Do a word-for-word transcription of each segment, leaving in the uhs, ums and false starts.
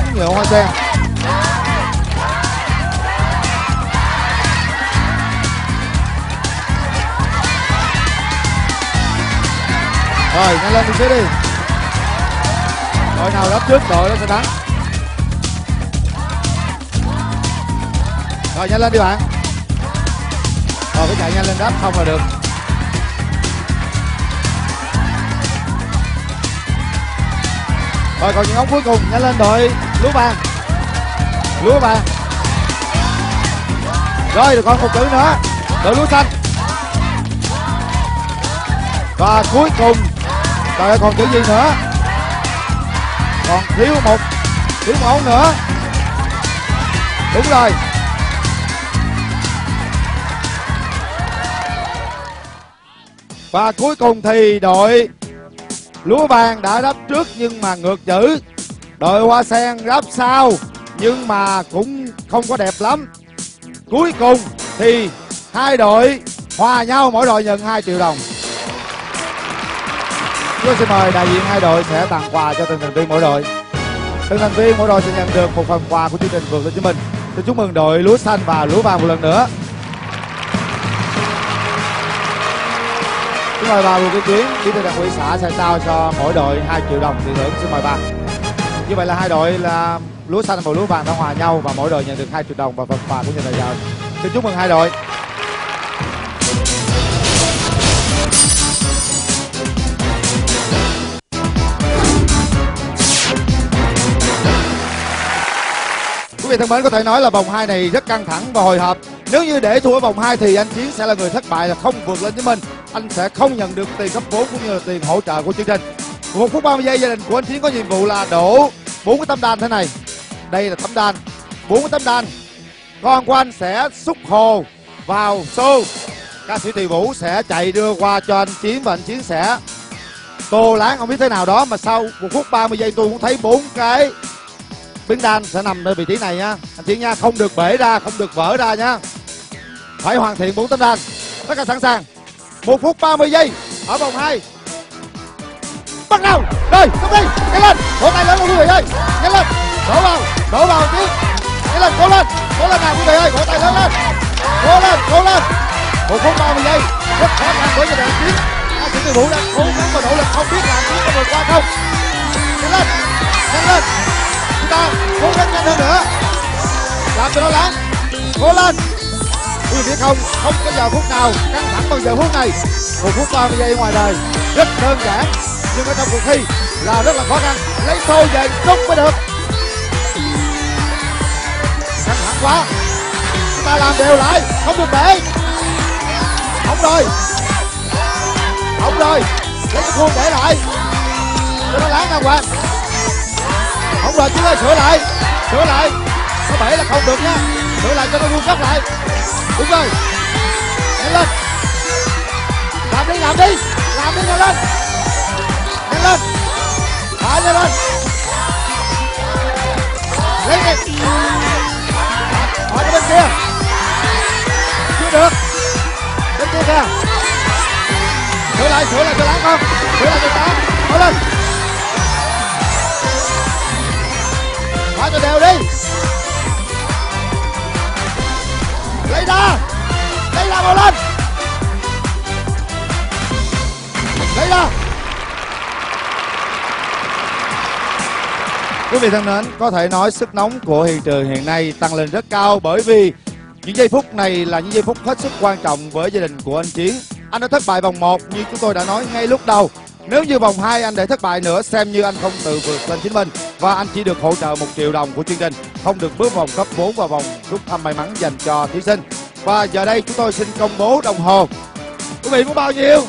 nhựa hoa sen. Rồi nhanh lên một xíu đi. Đội nào đắp trước đội đó sẽ thắng. Rồi nhanh lên đi bạn. Rồi phải chạy nhanh lên đắp không là được. Rồi còn những ống cuối cùng, nhanh lên đội lúa vàng. Lúa vàng. Rồi được còn một chữ nữa, đội lúa xanh. Và cuối cùng, trời ơi còn chữ gì nữa? Còn thiếu một, thiếu một ống nữa. Đúng rồi. Và cuối cùng thì đội lúa vàng đã đáp trước nhưng mà ngược chữ. Đội hoa sen đáp sau nhưng mà cũng không có đẹp lắm. Cuối cùng thì hai đội hòa nhau, mỗi đội nhận hai triệu đồng. Tôi xin mời đại diện hai đội sẽ tặng quà cho từng thành viên mỗi đội. Từng thành viên mỗi đội sẽ nhận được một phần quà của chương trình Vượt Lên Chính Mình. Xin chúc mừng đội lúa xanh và lúa vàng một lần nữa. Xin mời bà Bùi Kim Tuyến, bí thư đảng ủy xã sẽ trao cho mỗi đội hai triệu đồng tiền thưởng. Xin mời bà. Như vậy là hai đội là lúa xanh và lúa vàng đã hòa nhau và mỗi đội nhận được hai triệu đồng và phần quà của nhà tài trợ. Xin chúc mừng hai đội. Quý vị thân mến, có thể nói là vòng hai này rất căng thẳng và hồi hộp. Nếu như để thua ở vòng hai thì anh Chiến sẽ là người thất bại, là không vượt lên với mình. Anh sẽ không nhận được tiền cấp vốn cũng như là tiền hỗ trợ của chương trình. Một phút ba mươi giây, gia đình của anh Chiến có nhiệm vụ là đổ bốn cái tấm đan thế này. Đây là tấm đan, bốn cái tấm đan. Con của anh sẽ xúc hồ vào xô. Ca sĩ Tùy Vũ sẽ chạy đưa qua cho anh Chiến và anh Chiến sẽ tô láng không biết thế nào đó, mà sau một phút ba mươi giây tôi cũng thấy bốn cái miếng đan sẽ nằm nơi vị trí này nha anh Chiến nha, không được bể ra, không được vỡ ra nha. Phải hoàn thiện bốn tấm đan. Tất cả sẵn sàng. Một phút ba mươi giây ở vòng hai. Bắt đầu. Rồi, come đi, nhanh lên. Vỗ tay lớn luôn quý vị ơi. Nhanh lên. Đổ vào, đổ vào Chiến. Nhanh lên, cố lên. Cố lên nào quý vị ơi, vỗ tay lớn lên. Cố lên, cố lên. Một phút ba mươi giây. Rất khó khăn với gia đình Chiến. Ca sĩ Tùy Vũ đang cố gắng và nỗ lực, không biết là Chiến có vượt qua không. Nhanh lên. Nhanh lên. Chúng ta cố gắng nhanh hơn nữa. Làm cho nó láng. Cố lên. Quý vị biết không, không có giờ phút nào căng thẳng bằng giờ phút này. Một phút ba mươi giây ngoài đời rất đơn giản, nhưng ở trong cuộc thi là rất là khó khăn. Lấy xô về rút mới được. Căng thẳng quá. Chúng ta làm đều lại, không được bể. Không rồi. Không rồi. Lấy cái khuôn để lại cho nó láng đàng hoàng. Không rồi chứ ơi, sửa lại. Sửa lại. Nó bể là không được nha. Sửa lại cho nó vuông góc lại. Đúng rồi. Nhanh lên. Làm đi, làm đi. Làm đi, nhanh lên. Nhanh lên. Thả nhanh lên. Lấy đi. Hỏi cho bên kia. Chưa được. Bên kia kìa. Sửa lại, sửa lại cho láng không. Sửa lại cho láng. Hỏi lên. Hỏi cho đều đi. Lấy ra. Lấy ra, mau lên. Lấy ra. Quý vị thân mến, có thể nói sức nóng của hiện trường hiện nay tăng lên rất cao, bởi vì những giây phút này là những giây phút hết sức quan trọng với gia đình của anh Chiến. Anh đã thất bại vòng một như chúng tôi đã nói ngay lúc đầu. Nếu như vòng hai anh để thất bại nữa, xem như anh không tự vượt lên chính mình và anh chỉ được hỗ trợ một triệu đồng của chương trình, không được bước vòng cấp bốn và vòng rút thăm may mắn dành cho thí sinh. Và giờ đây chúng tôi xin công bố đồng hồ. Quý vị muốn bao nhiêu?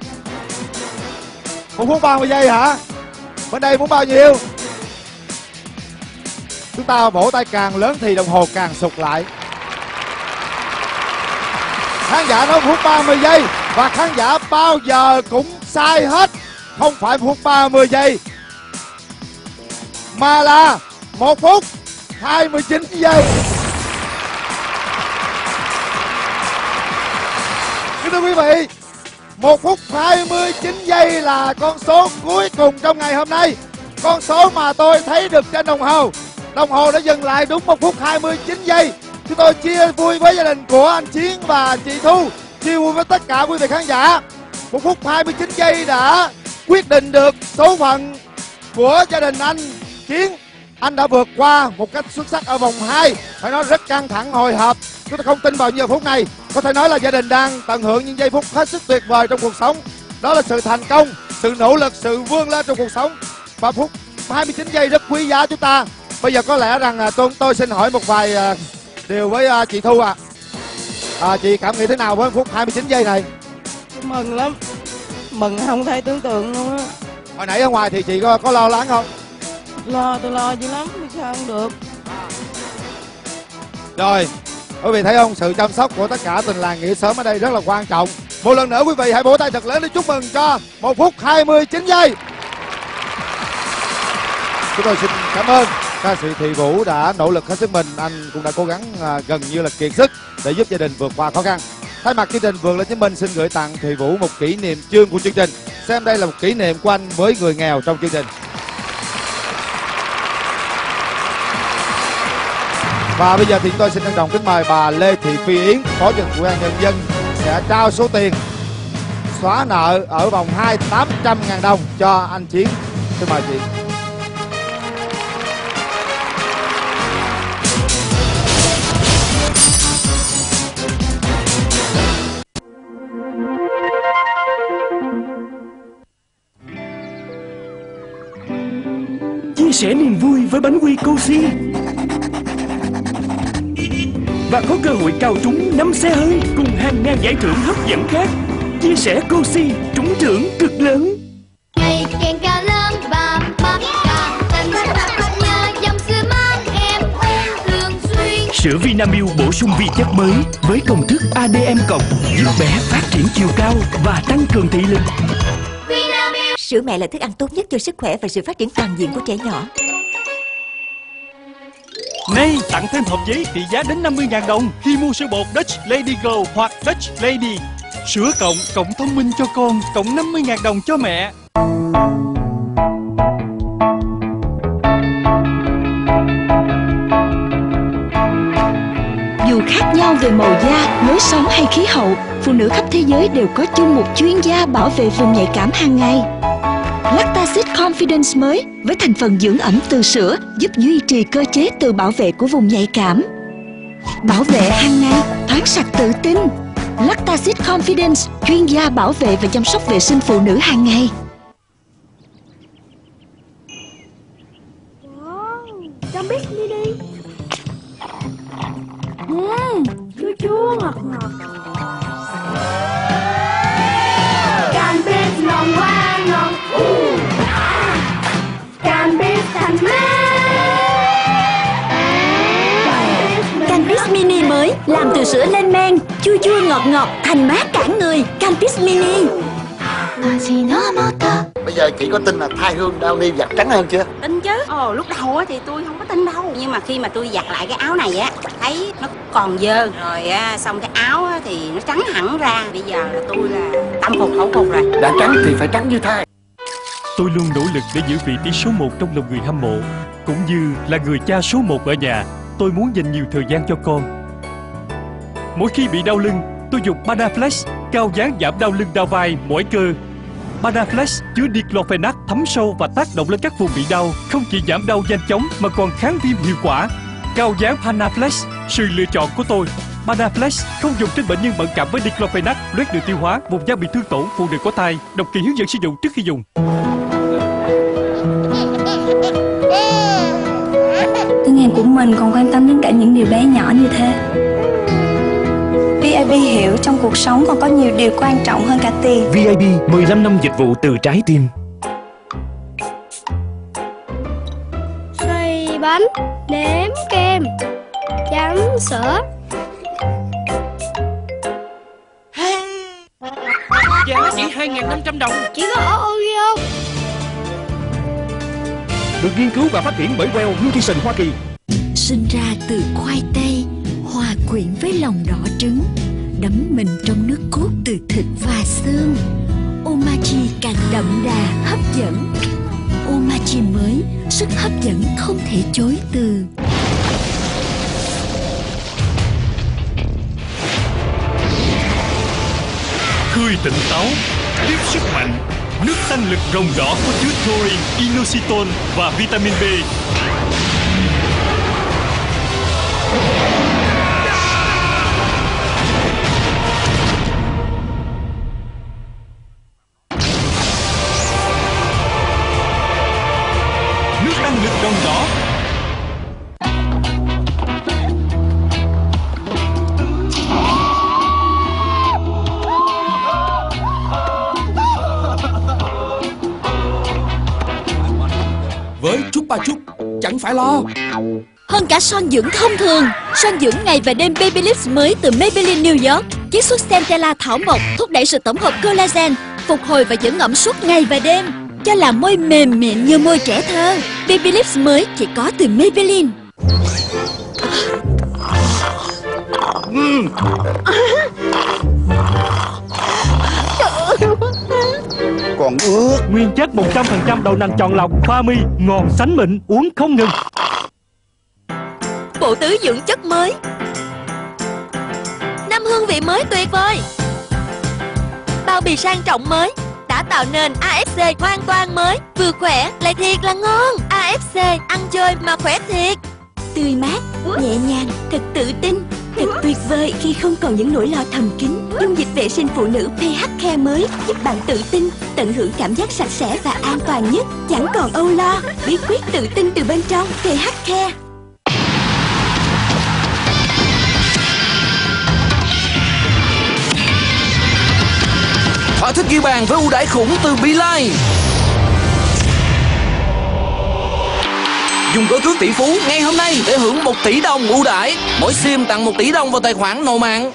Một phút ba mươi giây hả? Bên đây muốn bao nhiêu? Chúng ta vỗ tay càng lớn thì đồng hồ càng sụt lại. Khán giả nói một phút ba mươi giây và khán giả bao giờ cũng sai hết. Không phải một phút ba mươi giây mà là một phút hai mươi chín giây. Kính thưa quý vị, một phút hai mươi chín giây là con số cuối cùng trong ngày hôm nay. Con số mà tôi thấy được trên đồng hồ. Đồng hồ đã dừng lại đúng một phút hai mươi chín giây. Chúng tôi chia vui với gia đình của anh Chiến và chị Thu, chia vui với tất cả quý vị khán giả. Một phút hai mươi chín giây đã quyết định được số phận của gia đình anh Chiến. Anh đã vượt qua một cách xuất sắc ở vòng hai. Phải nói rất căng thẳng hồi hộp. Chúng ta không tin vào giờ phút này. Có thể nói là gia đình đang tận hưởng những giây phút hết sức tuyệt vời trong cuộc sống. Đó là sự thành công, sự nỗ lực, sự vươn lên trong cuộc sống. Và phút hai mươi chín giây rất quý giá chúng ta. Bây giờ có lẽ rằng tôi, tôi xin hỏi một vài điều với chị Thu ạ. À. À, chị cảm nghĩ thế nào với phút hai mươi chín giây này? Mừng lắm. Mừng không thể tưởng tượng luôn á. Hồi nãy ở ngoài thì chị có, có lo lắng không? Lo, tôi lo dữ lắm, sao không được. Rồi, quý vị thấy không? Sự chăm sóc của tất cả tình làng nghĩa xóm ở đây rất là quan trọng. Một lần nữa quý vị hãy vỗ tay thật lớn để chúc mừng cho một phút hai mươi chín giây. Chúng tôi xin cảm ơn ca sĩ Thị Vũ đã nỗ lực hết sức mình. Anh cũng đã cố gắng à, gần như là kiệt sức để giúp gia đình vượt qua khó khăn. Thay mặt chương trình Vượt Lên Chính Mình xin gửi tặng Thị Vũ một kỷ niệm chương của chương trình. Xem đây là một kỷ niệm của anh với người nghèo trong chương trình. Và bây giờ thì chúng tôi xin trân trọng kính mời bà Lê Thị Phi Yến, Phó Chủ tịch Ủy ban Nhân dân sẽ trao số tiền xóa nợ ở vòng hai tám trăm ngàn đồng cho anh Chiến. Xin mời chị. Chia sẻ niềm vui với bánh quy Cozy và có cơ hội cao trúng năm xe hơi cùng hàng ngàn giải thưởng hấp dẫn khác. Chia sẻ Cozy trúng thưởng cực lớn. Ngày càng cao lớn và bắp cà tình nhờ dòng sữa mang em uống thường xuyên. Sữa Vinamilk bổ sung vi chất mới với công thức a đê em cộng giúp bé phát triển chiều cao và tăng cường thị lực. Vinamilk. Sữa mẹ là thức ăn tốt nhất cho sức khỏe và sự phát triển toàn diện của trẻ nhỏ. Nay tặng thêm hộp giấy trị giá đến năm mươi ngàn đồng khi mua sữa bột Dutch Lady Glow hoặc Dutch Lady. Sữa cộng, cộng thông minh cho con, cộng năm mươi ngàn đồng cho mẹ. Dù khác nhau về màu da, lối sống hay khí hậu, phụ nữ khắp thế giới đều có chung một chuyên gia bảo vệ vùng nhạy cảm hàng ngày. Lactasit Confidence mới với thành phần dưỡng ẩm từ sữa giúp duy trì cơ chế tự bảo vệ của vùng nhạy cảm. Bảo vệ hàng ngày, thoáng sạch tự tin. Lactasit Confidence, chuyên gia bảo vệ và chăm sóc vệ sinh phụ nữ hàng ngày. Wow, Campix Mini. Mmm, chua chua ngọt ngọt. Campix ngon quá ngon. Uh. Campix thành Campix Mini mới làm từ sữa lên men, chua chua ngọt ngọt, thành mát cả người. Campix Mini. Bây giờ chị có tin là Thai Hương Downy giặt trắng hơn chưa? Tin chứ. Ồ, lúc đầu thì tôi không có tin đâu. Nhưng mà khi mà tôi giặt lại cái áo này á, thấy nó còn dơ. Rồi á, xong cái áo á, thì nó trắng hẳn ra. Bây giờ là tôi là tâm phục khẩu phục rồi. Đã trắng thì phải trắng như Thai. Tôi luôn nỗ lực để giữ vị trí số một trong lòng người hâm mộ. Cũng như là người cha số một ở nhà, tôi muốn dành nhiều thời gian cho con. Mỗi khi bị đau lưng, tôi dùng Panaflex, cao dáng giảm đau lưng đau vai, mỏi cơ. Panaflex chứa diclofenac thấm sâu và tác động lên các vùng bị đau, không chỉ giảm đau nhanh chóng mà còn kháng viêm hiệu quả. Cao dáng Panaflex, sự lựa chọn của tôi. Panaflex không dùng trên bệnh nhân bận cảm với diclofenac, loét đường tiêu hóa, vùng da bị thương tổn, phụ nữ có thai. Đọc kỹ hướng dẫn sử dụng trước khi dùng. Tiếng Anh của mình còn quan tâm đến cả những điều bé nhỏ như thế. vê i bê hiểu trong cuộc sống còn có nhiều điều quan trọng hơn cả tiền. vê i bê mười lăm năm dịch vụ từ trái tim. xoay bánh, nếm kem, chấm sữa. Giá chỉ hai nghìn năm trăm đồng. Chỉ có ở Oreo. Được nghiên cứu và phát triển bởi Well Nutrition Hoa Kỳ. Sinh ra từ khoai tây, hòa quyện với lòng đỏ trứng, đắm mình trong nước cốt từ thịt và xương. Omachi càng đậm đà hấp dẫn. Omachi mới, sức hấp dẫn không thể chối từ. Khơi tỉnh táo, tiếp sức mạnh. Nước tăng lực rồng đỏ có chứa taurine, inositol và vitamin B. Nước tăng lực rồng đỏ. Với Chupa Chup chẳng phải lo. Hơn cả son dưỡng thông thường, son dưỡng ngày và đêm Baby Lips mới từ Maybelline New York. Chiết xuất Centella thảo mộc thúc đẩy sự tổng hợp collagen, phục hồi và dưỡng ẩm suốt ngày và đêm, cho làn môi mềm mịn như môi trẻ thơ. Baby Lips mới chỉ có từ Maybelline. uhm. Còn ướt. Nguyên chất một trăm phần trăm đậu nành chọn lọc, pha mi, ngon sánh mịn, uống không ngừng. Bộ tứ dưỡng chất mới, năm hương vị mới tuyệt vời. Bao bì sang trọng mới đã tạo nên a ép xê hoàn toàn mới, vừa khỏe lại thiệt là ngon. a ép xê ăn chơi mà khỏe thiệt. Tươi mát, nhẹ nhàng, thật tự tin, thật tuyệt vời khi không còn những nỗi lo thầm kín. Dung dịch vệ sinh phụ nữ pê hát Care mới giúp bạn tự tin, tận hưởng cảm giác sạch sẽ và an toàn nhất, chẳng còn âu lo. Bí quyết tự tin từ bên trong pê hát Care. Thỏa thích ghi bàn với ưu đãi khủng từ Beeline. Dùng gói cước tỷ phú ngay hôm nay để hưởng một tỷ đồng ưu đãi. Mỗi sim tặng một tỷ đồng vào tài khoản nổ mạng.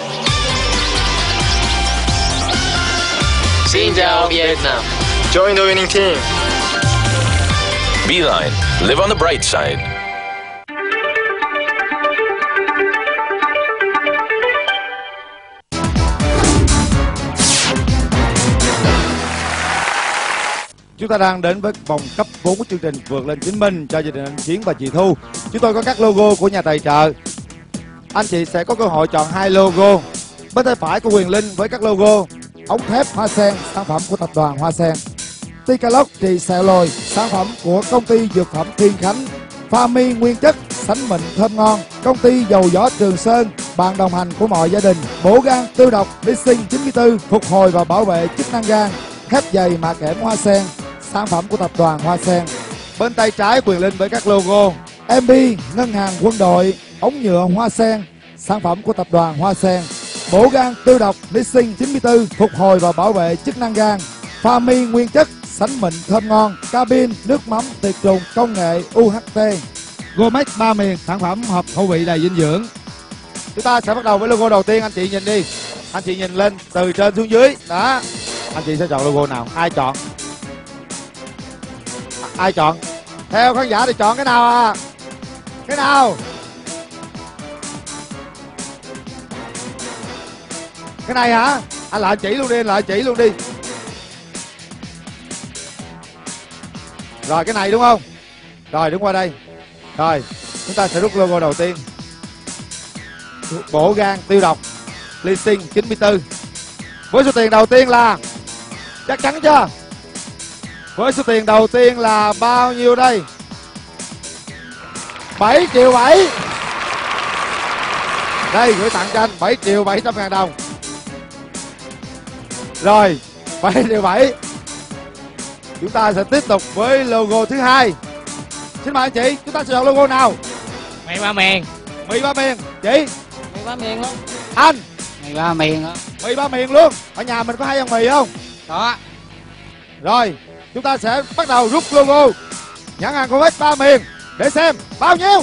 Xin chào Vietnam. Join the winning team. Beeline. Live on the bright side. Chúng ta đang đến với vòng cấp bốn của chương trình Vượt Lên Chính Mình cho gia đình anh Chiến và chị Thu. Chúng tôi có các logo của nhà tài trợ. Anh chị sẽ có cơ hội chọn hai logo. Bên tay phải của Quyền Linh với các logo ống thép Hoa Sen, sản phẩm của tập đoàn Hoa Sen. Ticaloc trị sẹo lồi, sản phẩm của công ty dược phẩm Thiên Khánh. Pha mi nguyên chất, sánh mịn thơm ngon, công ty dầu gió Trường Sơn, bạn đồng hành của mọi gia đình. Bổ gan tiêu độc Lysine chín mươi tư, phục hồi và bảo vệ chức năng gan. Thép dày mạ kẽm Hoa Sen, sản phẩm của tập đoàn Hoa Sen. Bên tay trái Quyền Linh với các logo em bê ngân hàng quân đội, ống nhựa Hoa Sen, sản phẩm của tập đoàn Hoa Sen. Bổ gan tiêu độc Lysine chín mươi tư, phục hồi và bảo vệ chức năng gan. Pha mi nguyên chất, sánh mịn thơm ngon. Cabin nước mắm tiệt trùng công nghệ u hát tê. Gomex ba miền, sản phẩm hợp khẩu vị đầy dinh dưỡng. Chúng ta sẽ bắt đầu với logo đầu tiên. Anh chị nhìn đi, anh chị nhìn lên từ trên xuống dưới đó. Anh chị sẽ chọn logo nào? Ai chọn? Ai chọn? Theo khán giả thì chọn cái nào à? Cái nào? Cái này hả? Anh lại chỉ luôn đi, anh lại chỉ luôn đi. Rồi cái này đúng không? Rồi đứng qua đây. Rồi chúng ta sẽ rút logo đầu tiên. Bổ gan tiêu độc Lysine chín mươi tư. Với số tiền đầu tiên là, chắc chắn chưa? Với số tiền đầu tiên là bao nhiêu đây? bảy triệu bảy. Đây gửi tặng cho anh bảy triệu bảy trăm ngàn đồng. Rồi bảy triệu bảy. Chúng ta sẽ tiếp tục với logo thứ hai. Xin mời anh chị, chúng ta sẽ chọn logo nào? Mì ba miền. Mì ba miền. Chị? Mì ba miền luôn. Anh? Mì ba miền đó. Mì ba miền luôn. Ở nhà mình có hay ăn mì không? Đó. Rồi chúng ta sẽ bắt đầu rút logo nhãn hàng Gomex ba miền để xem bao nhiêu.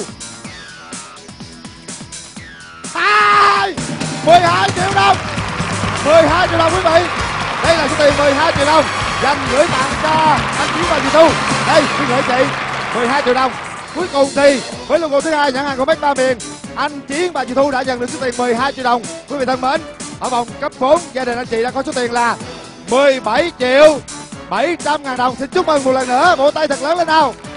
Hai mười hai triệu đồng. Mười hai triệu đồng quý vị. Đây là số tiền mười hai triệu đồng dành gửi tặng cho anh Chiến và chị Thu. Đây xin gửi chị mười hai triệu đồng. Cuối cùng thì với logo thứ hai nhãn hàng Gomex ba miền, anh Chiến và chị Thu đã nhận được số tiền mười hai triệu đồng. Quý vị thân mến, ở vòng cấp bốn gia đình anh chị đã có số tiền là mười bảy triệu bảy trăm ngàn đồng. Xin chúc mừng một lần nữa, vỗ tay thật lớn lên nào.